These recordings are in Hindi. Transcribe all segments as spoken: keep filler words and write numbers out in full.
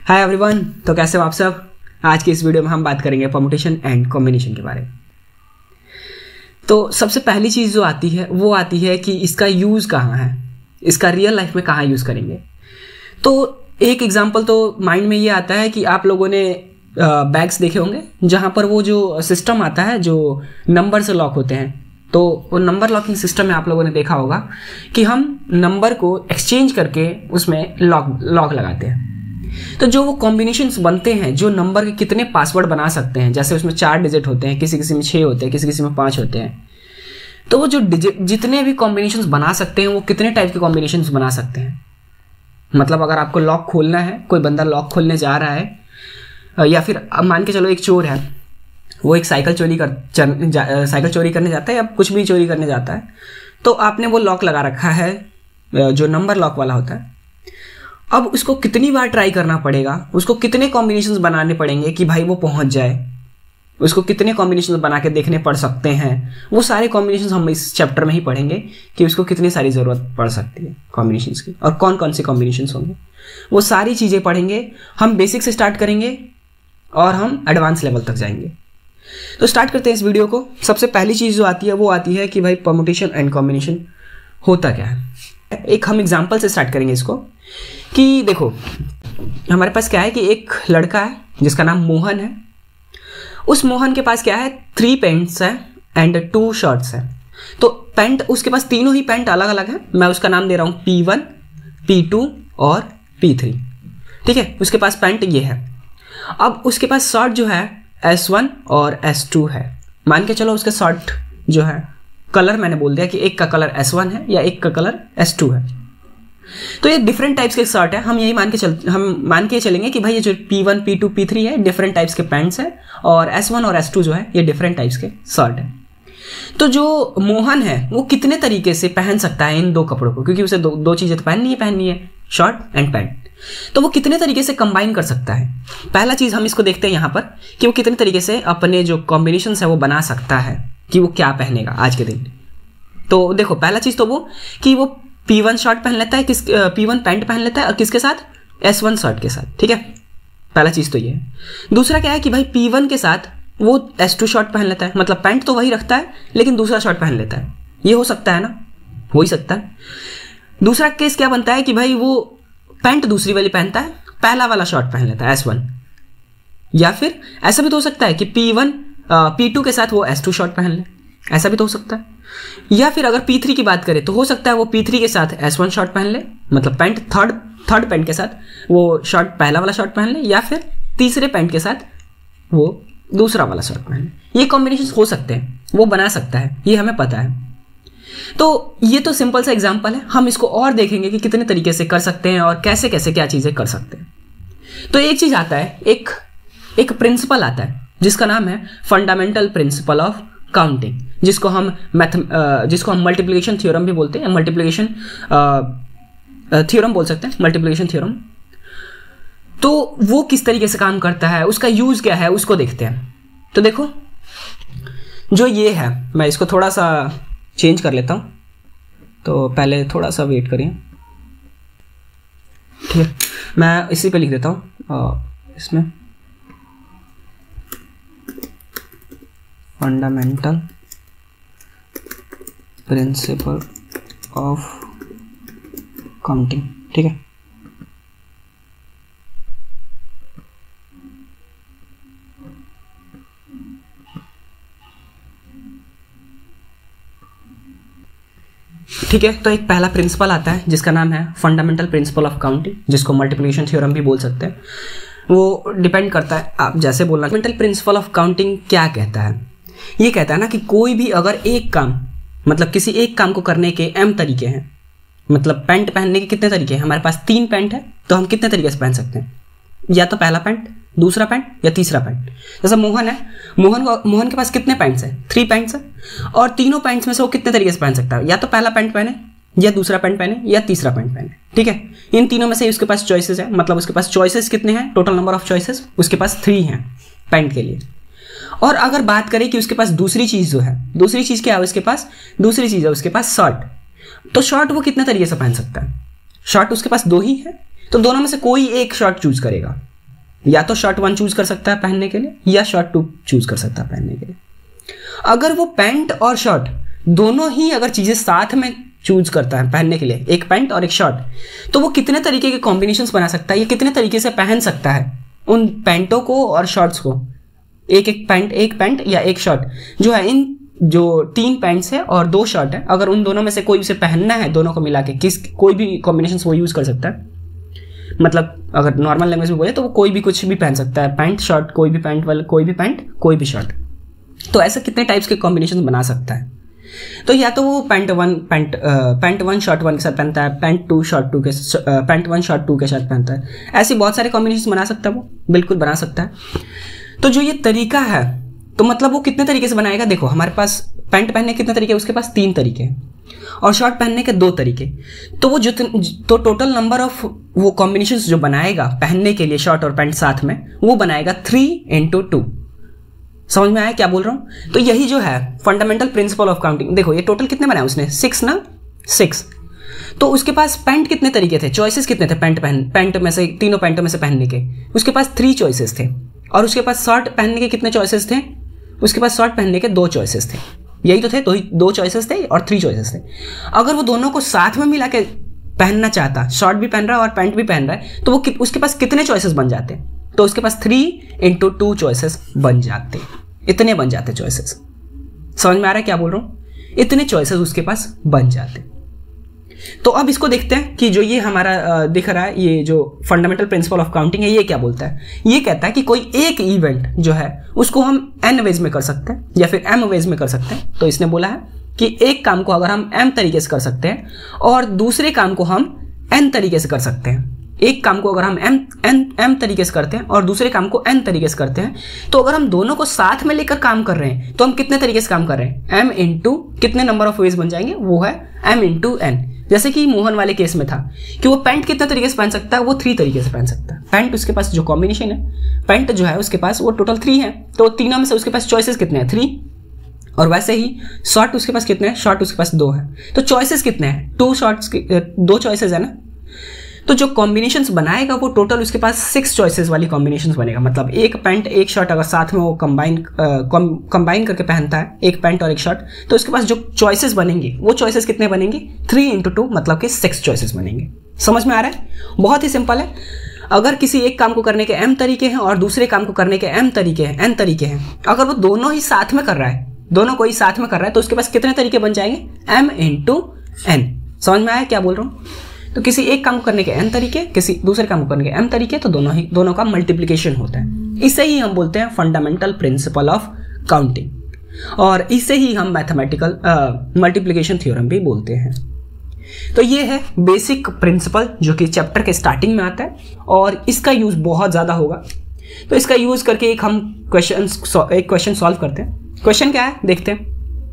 हाय एवरीवन, तो कैसे हो आप सब। आज की इस वीडियो में हम बात करेंगे परमुटेशन एंड कॉम्बिनेशन के बारे में। तो सबसे पहली चीज़ जो आती है वो आती है कि इसका यूज़ कहाँ है, इसका रियल लाइफ में कहाँ यूज़ करेंगे। तो एक एग्जांपल तो माइंड में ये आता है कि आप लोगों ने बैग्स देखे होंगे जहाँ पर वो जो सिस्टम आता है जो नंबर से लॉक होते हैं। तो वो नंबर लॉकिंग सिस्टम में आप लोगों ने देखा होगा कि हम नंबर को एक्सचेंज करके उसमें लॉक लॉक लगाते हैं। तो जो वो कॉम्बिनेशंस बनते हैं, जो नंबर के कितने पासवर्ड बना सकते हैं, जैसे उसमें चार डिजिट होते हैं, किसी किसी में छः होते हैं, किसी किसी में पाँच होते हैं। तो वो जो डिजिट जितने भी कॉम्बिनेशंस बना सकते हैं वो कितने टाइप के कॉम्बिनेशंस बना सकते हैं। मतलब अगर आपको लॉक खोलना है, कोई बंदा लॉक खोलने जा रहा है, या फिर अब मान के चलो एक चोर है, वो एक साइकिल चोरी कर साइकिल चोरी करने जाता है या कुछ भी चोरी करने जाता है, तो आपने वो लॉक लगा रखा है जो नंबर लॉक वाला होता है। अब उसको कितनी बार ट्राई करना पड़ेगा, उसको कितने कॉम्बिनेशंस बनाने पड़ेंगे कि भाई वो पहुंच जाए, उसको कितने कॉम्बिनेशंस बना के देखने पड़ सकते हैं। वो सारे कॉम्बिनेशंस हम इस चैप्टर में ही पढ़ेंगे कि उसको कितनी सारी ज़रूरत पड़ सकती है कॉम्बिनेशंस की, और कौन कौन से कॉम्बिनेशंस होंगे। वो सारी चीज़ें पढ़ेंगे। हम बेसिक से स्टार्ट करेंगे और हम एडवांस लेवल तक जाएंगे। तो स्टार्ट करते हैं इस वीडियो को। सबसे पहली चीज़ जो आती है वो आती है कि भाई परमुटेशन एंड कॉम्बिनेशन होता क्या है। एक हम एग्जाम्पल से स्टार्ट करेंगे इसको कि देखो हमारे पास क्या है कि एक लड़का है जिसका नाम मोहन है। उस मोहन के पास क्या है, थ्री पेंट्स है एंड टू शर्ट्स है। तो पेंट उसके पास तीनों ही पेंट अलग अलग है। मैं उसका नाम दे रहा हूँ पी वन, पी टू और पी थ्री। ठीक है, उसके पास पेंट ये है। अब उसके पास शर्ट जो है एस वन और एस टू है। मान के चलो उसका शर्ट जो है कलर मैंने बोल दिया कि एक का कलर एस वन है या एक का कलर एस टू है। तो ये डिफरेंट टाइप्स के शर्ट है। हम यही मान के चल हम मान के चलेंगे कि भाई ये जो P one, P two, P three है डिफरेंट टाइप्स के पैंट्स है, और एस वन और एस टू जो है ये डिफरेंट टाइप्स के शर्ट है। तो जो मोहन है वो कितने तरीके से पहन सकता है इन दो कपड़ों को, क्योंकि उसे दो दो चीज़ें तो पहननी है पहननी है शर्ट एंड पैंट। तो वो कितने तरीके से कंबाइन कर सकता है। पहला चीज़ हम इसको देखते हैं यहाँ पर कि वो कितने तरीके से अपने जो कॉम्बिनेशन है वो बना सकता है कि वो क्या पहनेगा आज के दिन। तो देखो पहला चीज़ तो वो कि वो पी वन शर्ट पहन लेता है, किस पी वन पैंट पहन लेता है, और किसके साथ, एस वन शर्ट के साथ। ठीक है, पहला चीज़ तो ये है। दूसरा क्या है कि भाई पी वन के साथ वो एस टू शर्ट पहन लेता है, मतलब पैंट तो वही रखता है लेकिन दूसरा शर्ट पहन लेता है। ये हो सकता है ना, हो ही सकता है। दूसरा केस क्या बनता है कि भाई वो पैंट दूसरी वाली पहनता है, पहला वाला शर्ट पहन लेता है एस वन। या फिर ऐसा भी तो हो सकता है कि पी वन पी टू के साथ वो एस टू शर्ट पहन ले, ऐसा भी तो हो सकता है। या फिर अगर पी थ्री की बात करें तो हो सकता है वो पी थ्री के साथ एस वन शर्ट पहन ले, मतलब पैंट थर्ड थर्ड पैंट के साथ वो शर्ट पहला वाला शर्ट पहन ले, या फिर तीसरे पैंट के साथ वो दूसरा वाला शर्ट पहन ले। ये कॉम्बिनेशन हो सकते हैं, वो बना सकता है, ये हमें पता है। तो ये तो सिंपल सा एग्जाम्पल है। हम इसको और देखेंगे कि कितने तरीके से कर सकते हैं और कैसे कैसे क्या चीज़ें कर सकते हैं। तो एक चीज़ आता है, एक एक प्रिंसिपल आता है जिसका नाम है फंडामेंटल प्रिंसिपल ऑफ काउंटिंग, जिसको हम मैथ जिसको हम मल्टीप्लिकेशन थ्योरम भी बोलते हैं, मल्टीप्लिकेशन थ्योरम बोल सकते हैं, मल्टीप्लिकेशन थ्योरम। तो वो किस तरीके से काम करता है, उसका यूज़ क्या है, उसको देखते हैं। तो देखो जो ये है, मैं इसको थोड़ा सा चेंज कर लेता हूँ। तो पहले थोड़ा सा वेट करिए, ठीक है। मैं इसी पे लिख देता हूँ इसमें फंडामेंटल प्रिंसिपल ऑफ काउंटिंग, ठीक है। ठीक है, तो एक पहला प्रिंसिपल आता है जिसका नाम है फंडामेंटल प्रिंसिपल ऑफ काउंटिंग, जिसको मल्टीप्लिकेशन थ्योरम भी बोल सकते हैं। वो डिपेंड करता है आप जैसे बोलना। फंडामेंटल प्रिंसिपल ऑफ काउंटिंग क्या कहता है, ये कहता है ना कि कोई भी अगर एक काम, मतलब किसी एक काम को करने के एम तरीके हैं, मतलब पैंट पहनने के कितने तरीके हैं, हमारे पास तीन पैंट है तो हम कितने तरीके से पहन सकते हैं, या तो पहला पैंट, दूसरा पैंट या तीसरा पैंट। जैसा मोहन है, मोहन को मोहन के पास कितने पैंट्स हैं, थ्री पैंट्स हैं, और तीनों पैंट्स में से वो कितने तरीके से पहन सकता है, या तो पहला पैंट पहने, या दूसरा पैंट पहने, या तीसरा पैंट पहने। ठीक है, इन तीनों में से उसके पास चॉइसेस है, मतलब उसके पास चॉइसेस कितने हैं, टोटल नंबर ऑफ चॉइसेस उसके पास थ्री हैं पैंट के लिए। और अगर बात करें कि उसके पास दूसरी चीज़ जो है, दूसरी चीज़ क्या है उसके पास, दूसरी चीज़ है उसके पास शर्ट। तो शर्ट वो कितने तरीके से पहन सकता है, शर्ट उसके पास दो ही है, तो दोनों में से कोई एक शर्ट चूज करेगा। या तो शर्ट वन चूज कर सकता है पहनने के लिए या शर्ट टू चूज कर सकता है पहनने के लिए। अगर वो पैंट और शर्ट दोनों ही अगर चीज़ें साथ में चूज करता है पहनने के लिए, एक पैंट और एक शर्ट, तो वो कितने तरीके के कॉम्बिनेशंस बना सकता है, या कितने तरीके से पहन सकता है उन पैंटों को और शर्ट्स को। एक एक पैंट एक पैंट या एक शर्ट जो है, इन जो तीन पैंट्स है और दो शर्ट है, अगर उन दोनों में से कोई उसे पहनना है, दोनों को मिला के किस कोई भी कॉम्बिनेशन वो यूज़ कर सकता है। मतलब अगर नॉर्मल लैंग्वेज में बोले तो वो कोई भी कुछ भी पहन सकता है, पैंट शर्ट, कोई भी पैंट वाला कोई भी पैंट कोई भी शर्ट। तो ऐसे कितने टाइप्स के कॉम्बिनेशन बना सकता है। तो या तो वो pant one pant pant one shirt one के साथ पहनता है, पैंट टू शर्ट टू के पैंट वन शर्ट टू के साथ पहनता है, ऐसे बहुत सारे कॉम्बिनेशन बना सकता है, वो बिल्कुल बना सकता है। तो जो ये तरीका है, तो मतलब वो कितने तरीके से बनाएगा। देखो हमारे पास पैंट पहनने के कितने तरीके, उसके पास तीन तरीके हैं, और शर्ट पहनने के दो तरीके। तो वो जितने तो टोटल नंबर ऑफ वो कॉम्बिनेशंस जो बनाएगा पहनने के लिए शर्ट और पैंट साथ में, वो बनाएगा थ्री इंटू टू। समझ में आया क्या बोल रहा हूँ। तो यही जो है फंडामेंटल प्रिंसिपल ऑफ काउंटिंग। देखो ये टोटल कितने बनाए उसने, सिक्स ना, सिक्स। तो उसके पास पैंट कितने तरीके थे, चॉइसेस कितने थे पैंट पहन पैंट में से, तीनों पैंटों में से पहनने के, उसके पास थ्री चॉइसेस थे। और उसके पास शर्ट पहनने के कितने चॉइसेस थे, उसके पास शर्ट पहनने के दो चॉइसेस थे। यही तो थे, दो दो चॉइसेस थे और थ्री चॉइसेस थे। अगर वो दोनों को साथ में मिला के पहनना चाहता, शर्ट भी पहन रहा है और पैंट भी पहन रहा है, तो वो उसके पास कितने चॉइसेस बन जाते, तो उसके पास थ्री इंटू टू चॉइसेस बन जाते, इतने बन जाते चॉइसेस। समझ में आ रहा है क्या बोल रहा हूँ, इतने चॉइसेस उसके पास बन जाते। तो अब इसको देखते हैं कि जो ये हमारा दिख रहा है, ये जो फंडामेंटल प्रिंसिपल ऑफ काउंटिंग है, ये क्या बोलता है। ये कहता है कि कोई एक इवेंट जो है उसको हम एन वेज में कर सकते हैं या फिर एम वेज में कर सकते हैं। तो इसने बोला है कि एक काम को अगर हम एम तरीके से कर सकते हैं और दूसरे काम को हम एन तरीके से कर सकते हैं। एक काम को अगर हम एम एन एम तरीके से करते हैं और दूसरे काम को एन तरीके से करते हैं, तो अगर हम दोनों को साथ में लेकर काम कर रहे हैं तो हम कितने तरीके से काम कर रहे हैं, एम इंटू कितने नंबर ऑफ वेज बन जाएंगे, वो है एम इंटू एन। जैसे कि मोहन वाले केस में था कि वो पैंट कितने तरीके से पहन सकता है, वो थ्री तरीके से पहन सकता है। पैंट उसके पास जो कॉम्बिनेशन है, पैंट जो है उसके पास वो टोटल थ्री है, तो तीनों में से उसके पास चॉइसेस कितने हैं, थ्री। और वैसे ही शॉर्ट उसके पास कितने हैं, शॉर्ट उसके पास दो है, तो चॉइसेस कितने हैं, टू शॉर्ट्स, दो चॉइसेस है ना। तो जो कॉम्बिनेशंस बनाएगा वो टोटल उसके पास सिक्स चॉइसेस वाली कॉम्बिनेशंस बनेगा। मतलब एक पैंट एक शर्ट अगर साथ में वो कंबाइन कंबाइन करके पहनता है, एक पैंट और एक शर्ट, तो उसके पास जो चॉइसेस बनेंगे वो चॉइसेस कितने बनेंगे, थ्री इंटू टू, मतलब कि सिक्स चॉइसेस बनेंगे। समझ में आ रहा है, बहुत ही सिंपल है। अगर किसी एक काम को करने के एम तरीके हैं और दूसरे काम को करने के एम तरीके हैं, एन तरीके हैं, अगर वो दोनों ही साथ में कर रहा है, दोनों को ही साथ में कर रहा है, तो उसके पास कितने तरीके बन जाएंगे, एम इंटू एन। समझ में आया क्या बोल रहा हूँ। तो किसी एक काम को करने के एन तरीके, किसी दूसरे काम को करने के एम तरीके, तो दोनों ही दोनों का मल्टीप्लिकेशन होता है। इसे ही हम बोलते हैं फंडामेंटल प्रिंसिपल ऑफ काउंटिंग, और इसे ही हम मैथमेटिकल मल्टीप्लिकेशन थ्योरम भी बोलते हैं। तो ये है बेसिक प्रिंसिपल जो कि चैप्टर के स्टार्टिंग में आता है, और इसका यूज बहुत ज़्यादा होगा। तो इसका यूज करके एक हम क्वेश्चन एक क्वेश्चन सॉल्व करते हैं। क्वेश्चन क्या है देखते हैं,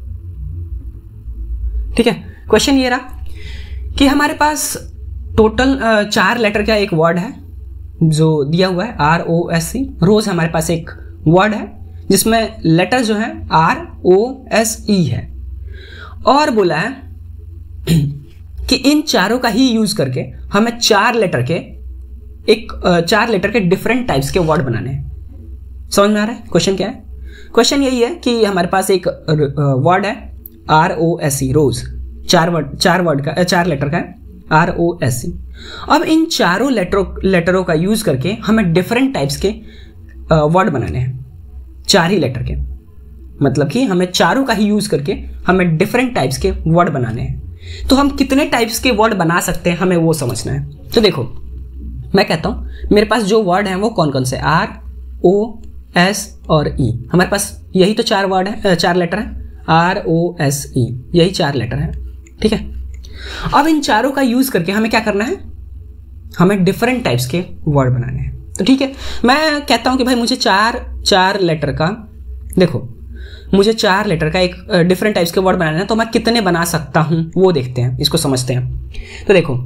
ठीक है। क्वेश्चन ये रहा कि हमारे पास टोटल चार लेटर का एक वर्ड है जो दिया हुआ है, आर ओ एस सी। रोज हमारे पास एक वर्ड है जिसमें लेटर जो है आर ओ एस ई है, और बोला है कि इन चारों का ही यूज करके हमें चार लेटर के एक चार लेटर के डिफरेंट टाइप्स के वर्ड बनाने हैं। समझ में आ रहा है क्वेश्चन क्या है। क्वेश्चन यही है कि हमारे पास एक वर्ड है आर ओ एस ई, रोज, चार वर्ड चार वर्ड का चार लेटर का है, आर ओ एस सी। अब इन चारों लेटरों लेटरों का यूज करके हमें डिफरेंट टाइप्स के वर्ड बनाने हैं, चार ही लेटर के। मतलब कि हमें चारों का ही यूज करके हमें डिफरेंट टाइप्स के वर्ड बनाने हैं। तो हम कितने टाइप्स के वर्ड बना सकते हैं, हमें वो समझना है। तो देखो मैं कहता हूं मेरे पास जो वर्ड हैं वो कौन कौन से, आर ओ एस और ई। हमारे पास यही तो चार वर्ड है, चार लेटर है, आर ओ एस ई, यही चार लेटर है, ठीक है। अब इन चारों का यूज करके हमें क्या करना है, हमें डिफरेंट टाइप्स के वर्ड बनाने हैं। तो ठीक है, मैं कहता हूं कि भाई मुझे चार चार लेटर का, देखो मुझे चार लेटर का एक डिफरेंट टाइप्स के वर्ड बनाना है, तो मैं कितने बना सकता हूं वो देखते हैं, इसको समझते हैं। तो देखो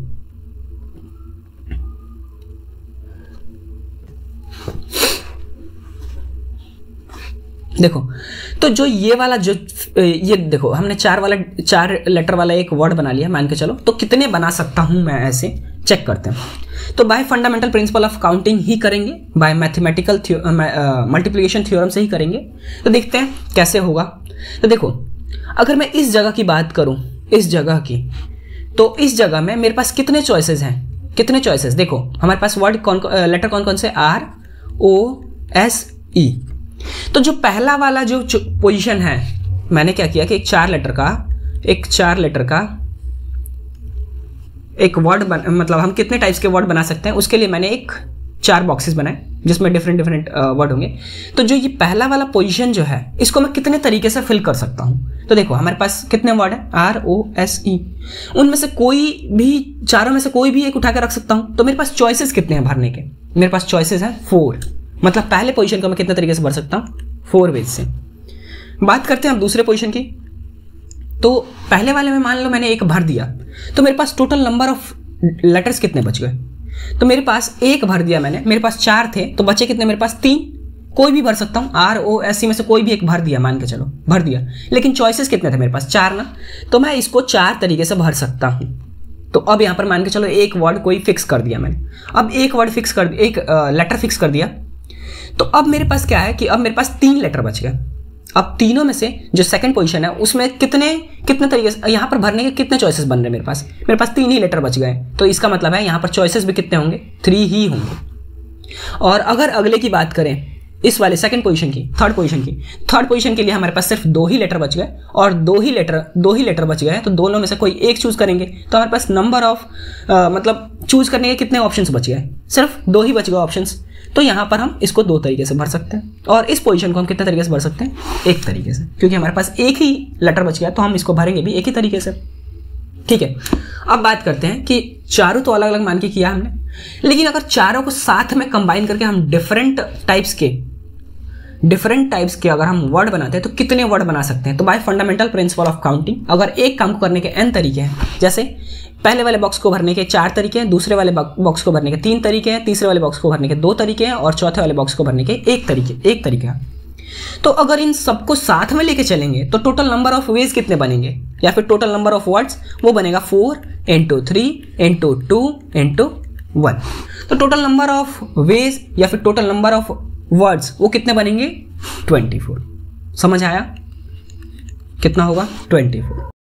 देखो तो जो ये वाला जो ये देखो हमने चार वाला चार लेटर वाला एक वर्ड बना लिया मान के चलो। तो कितने बना सकता हूं मैं ऐसे, चेक करते हैं। तो by fundamental principle of counting ही करेंगे, बाय मैथमेटिकल मल्टीप्लिकेशन थ्योरम से ही करेंगे। तो देखते हैं कैसे होगा। तो देखो, अगर मैं इस जगह की बात करूं, इस जगह की, तो इस जगह में मेरे पास कितने चॉइसेस हैं, कितने चॉइसेस, देखो हमारे पास वर्ड कौन लेटर कौन कौन से, आर ओ एस ई। तो जो पहला वाला जो पोजीशन है, मैंने क्या किया कि एक चार लेटर का एक चार लेटर का एक वर्ड बन, मतलब हम कितने टाइप्स के वर्ड बना सकते हैं, उसके लिए मैंने एक चार बॉक्सेस बनाए जिसमें डिफरेंट डिफरेंट वर्ड होंगे। तो जो ये पहला वाला पोजीशन जो है, इसको मैं कितने तरीके से फिल कर सकता हूँ। तो देखो हमारे पास कितने वर्ड है, आर ओ एस ई, उनमें से कोई भी, चारों में से कोई भी एक उठा के रख सकता हूँ। तो मेरे पास चॉइसेस कितने हैं भरने के, मेरे पास चॉइसेस हैं फोर, मतलब पहले पोजीशन को मैं कितने तरीके से भर सकता हूँ, फोर वेज से। बात करते हैं अब दूसरे पोजीशन की। तो पहले वाले में मान लो मैंने एक भर दिया, तो मेरे पास टोटल नंबर ऑफ लेटर्स कितने बच गए। तो मेरे पास एक भर दिया मैंने, मेरे पास चार थे, तो बचे कितने मेरे पास, तीन। कोई भी भर सकता हूँ, आर ओ एस सी में से कोई भी एक भर दिया, मान के चलो भर दिया, लेकिन चॉइसेस कितने थे मेरे पास, चार ना। तो मैं इसको चार तरीके से भर सकता हूँ। तो अब यहाँ पर मान के चलो एक वर्ड कोई फिक्स कर दिया मैंने, अब एक वर्ड फिक्स कर, एक लेटर फिक्स कर दिया। तो अब मेरे पास क्या है कि अब मेरे पास तीन लेटर बच गए। अब तीनों में से जो सेकंड पोजीशन है उसमें कितने कितने तरीके से यहाँ पर भरने के कितने चॉइसेस बन रहे हैं मेरे पास, मेरे पास तीन ही लेटर बच गए। तो इसका मतलब है यहाँ पर चॉइसेस भी कितने होंगे, थ्री ही होंगे। और अगर अगले की बात करें, इस वाले सेकंड पोजीशन की, थर्ड पोजीशन की, थर्ड पोजीशन के लिए हमारे पास सिर्फ दो ही लेटर बच गए, और दो ही लेटर दो ही लेटर बच गए, तो दोनों में से कोई एक चूज करेंगे। तो हमारे पास नंबर ऑफ मतलब चूज करने के कितने ऑप्शंस बच गए, सिर्फ दो ही बच गए ऑप्शंस। तो यहाँ पर हम इसको दो तरीके से भर सकते हैं, और इस पोजीशन को हम कितने तरीके से भर सकते हैं, एक तरीके से, क्योंकि हमारे पास एक ही लेटर बच गया, तो हम इसको भरेंगे भी एक ही तरीके से। ठीक है, अब बात करते हैं कि चारों तो अलग अलग मान के किया हमने, लेकिन अगर चारों को साथ में कंबाइन करके हम डिफरेंट टाइप्स के डिफरेंट टाइप्स के अगर हम वर्ड बनाते हैं तो कितने वर्ड बना सकते हैं। तो by fundamental principle of counting, अगर एक काम को करने के एन तरीके हैं, जैसे पहले वाले बॉक्स को भरने के चार तरीके हैं, दूसरे वाले बॉक्स को भरने के तीन तरीके हैं, तीसरे वाले बॉक्स को भरने के दो तरीके हैं, और चौथे वाले बॉक्स को भरने के एक तरीके एक तरीका। तो अगर इन सबको साथ में लेके चलेंगे तो टोटल नंबर ऑफ वेज कितने बनेंगे, या फिर टोटल नंबर ऑफ वर्ड्स, वो बनेगा four into three into two into one. तो टोटल नंबर ऑफ वेज या फिर टोटल नंबर ऑफ वर्ड्स वो कितने बनेंगे, ट्वेंटी फोर। समझ आया, कितना होगा, ट्वेंटी फोर।